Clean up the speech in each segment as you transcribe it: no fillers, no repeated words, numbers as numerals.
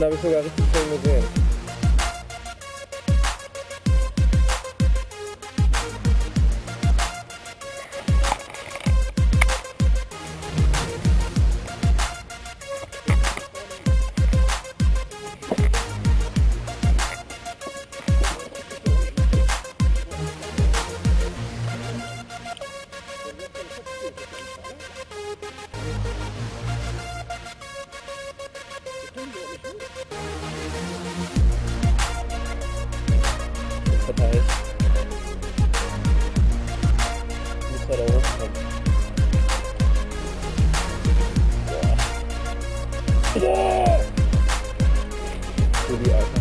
Den habe ich sogar richtig schön gesehen. Verteilt. Muss da hochkommen. Boah! Für die Alter.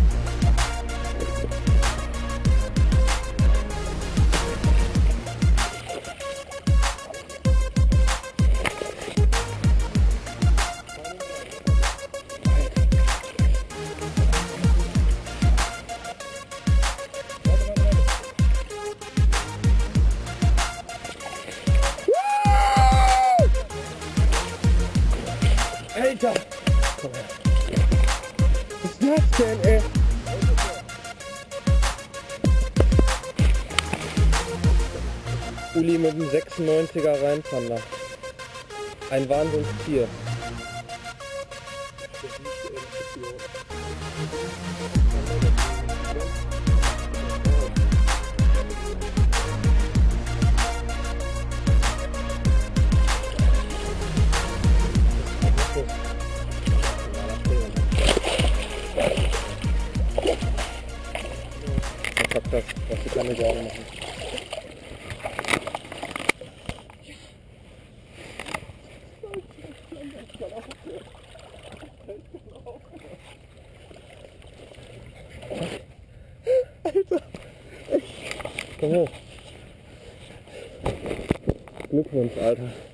Alter! Komm her. Was ist das denn, ey? Uli mit dem 96er Rheinpander. Ein Wahnsinnstier. Ich hab das, was ich keine Sorgen machen. Alter! Komm hoch. Glückwunsch, Alter.